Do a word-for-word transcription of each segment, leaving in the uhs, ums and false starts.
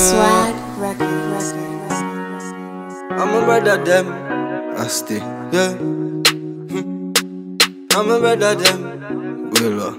Swag Records. I'm a brother them. I stay, yeah. Hmm. I'm a brother them. Will uh.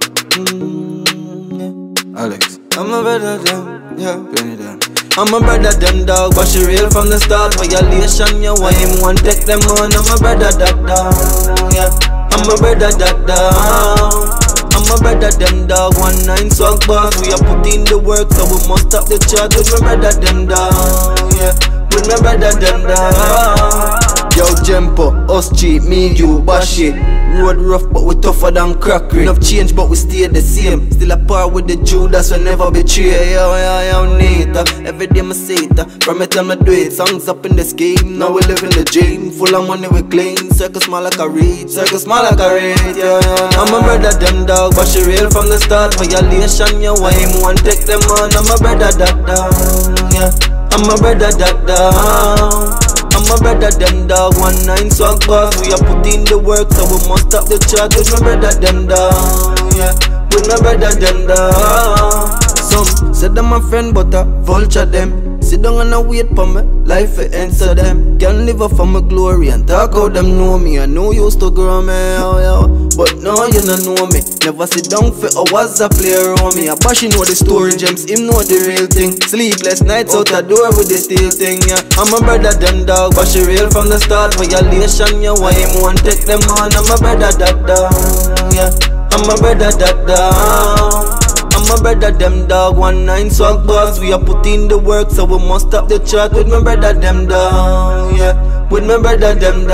mm, yeah. Alex. I'm a brother them. Yeah. Penny them. I'm a brother them dog, but she real from the start. Violation, you want him one take them on. I'm a brother that dog. Yeah. I'm a brother that dog. I'm a brother them dog, one nine swag boss. We are putting the work, so we must stop the chat with my brother them dog. Yeah. With my brother them dog. Yo, Jempo, us cheap, me, you, bash it. Road rough, but we tougher than crackery. Enough change, but we stay the same. Still a par with the Judas, we never betray. Yo, yo, yo, Nita. Every day I say it. From me time I do it. Songs up in this game. Now we live in the dream. Full of money, we clean. Circle small like a reed. Circle small like a reed. Yeah, yeah. I'm a brother, them dog, but she real from the start. Violation, you want him one take them on. I'm a brother, that dog. Yeah. I'm a brother, that dog. I'm a brother them dog, one nine swag boss. We are putting the work, so we must stop the chat with my brother them dog. Yeah, with my brother them dog. Some say them my friend, but I vulture them. Sit down and I wait for me, life it answer them. Can't live up for my glory and talk how them know me. I know used to grow me, oh, yeah. But now you don't know me. Never sit down for hours a play around me. I bash you know the story gems, him know the real thing. Sleepless nights out the door with the steel thing, yeah. I'm a brother them dog, but she real from the start. Violation, you want him one take them on. I'm a brother that dog, yeah. I'm a brother that dog. I'm a brother them dog, one nine swag boss. We are putting the work, so we must stop the chat with my brother them dog. Yeah, with my brother them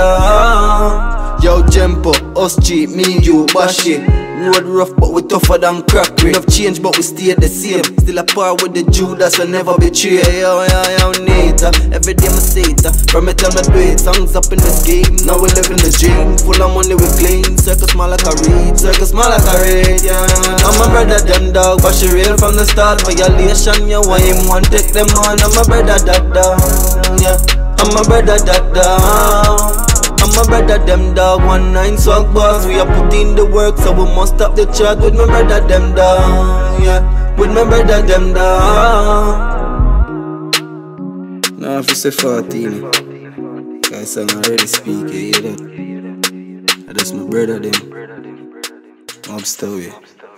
dog. Yo, Jempo, us cheap, me, you, bash it. Road rough, but we tougher than crackery. Enough change, but we stay the same. Still a par with the Judas, we never betray. Yo, yo, yo, Nita. Every day I say it. From me time I do it. Songs up in this game. Now we live in the dream. Full of money, we clean. Circle small like a reed. Circle small like a reed, yeah. I'm a brother, them dog, but she real from the start. Violation, you want him one take them on. I'm a brother, that dog. Yeah. I'm a brother, that dog. I'm a brother them dog, one nine swag boss. We are putting the work, so we must stop the chat with my brother them dog. Yeah, with my brother them dog. Now if you say fourteen, guys I'm already speaking, you hear that? That's my brother them. I'm still here.